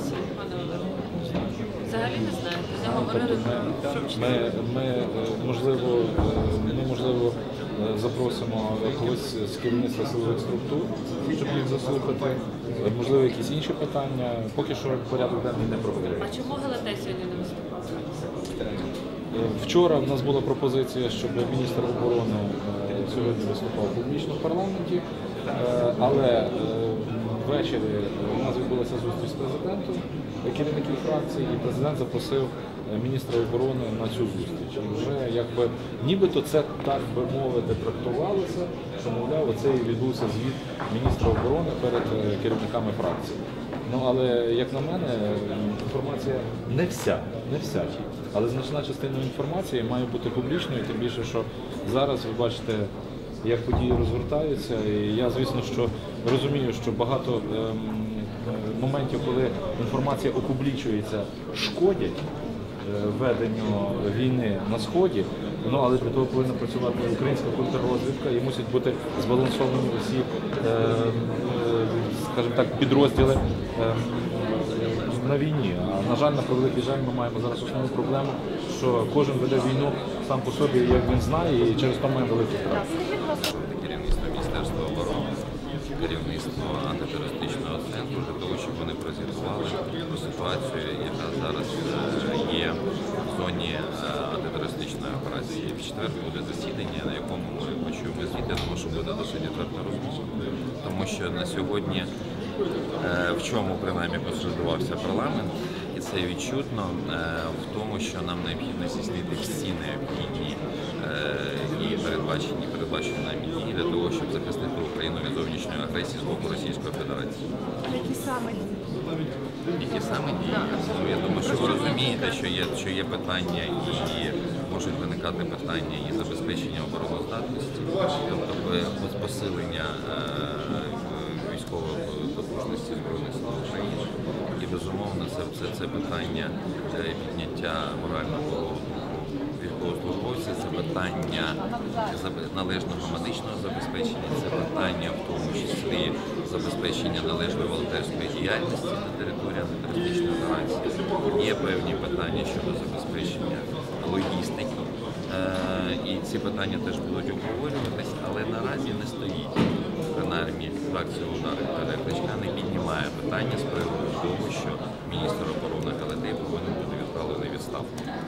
сесії, пане Олеже? Взагалі не знаєте, не говорили можливо, запросимо когось з керівництва силових структур, щоб їх заслухати. Можливо, якісь інші питання. Поки що порядок денний не проговорює. А чому Галатей сьогодні не виступав? Вчора в нас була пропозиція, щоб міністр оборони сьогодні виступав публічно в парламенті, але ввечері у нас відбулася зустріч з президентом, керівників фракції, і президент запросив міністра оборони на цю зустріч. І вже якби нібито це, так би мовити, трактувалося, що, мовляв, оце і відбувся звіт міністра оборони перед керівниками фракції. Ну, але, як на мене, інформація не вся, але значна частина інформації має бути публічною, тим більше, що зараз ви бачите, як події розгортаються. І я, звісно, що розумію, що багато моментів, коли інформація опублічується, шкодять веденню війни на Сході, але для того повинна працювати українська контррозвідка і мусять бути збалансовані усі, скажімо так, підрозділи на війні. А, на жаль, на превеликий жаль, ми маємо зараз основну проблему, що кожен веде війну сам по собі, як він знає, і через то має великі втрати. Керівництво Міністерства оборони, керівництво антитерористичного центру для того, щоб вони прозвітували про ситуацію, яка зараз є в зоні антитерористичної операції. В четвер буде засідання, на якому ми почуємо звіти, тому що буде досить відверта розмова. Тому що на сьогодні, в чому принаймні консолідувався парламент, і це відчутно в тому, що нам необхідно здійснити всі необхідні і передбачені нами дії для того, щоб захистити Україну від зовнішньої агресії з боку Російської Федерації. Які саме дії? Які саме дії? Ну, я думаю, що ви розумієте, що є питання і можуть виникати питання і забезпечення обороноздатності, тобто посилення військової потужності Збройних сил України. І, безумовно, це питання підняття морального військовослужбовця, це питання належного медичного забезпечення, це питання в тому числі забезпечення належної волонтерської діяльності на території антитерористичної операції. Є певні питання щодо забезпечення логістики. І ці питання теж будуть обговорюватись, але наразі не стоїть. Принаймні, фракція «Удар» Кличка не піднімає питання з приводу того, що міністр оборони Галатей повинен бути відправлений у відставку.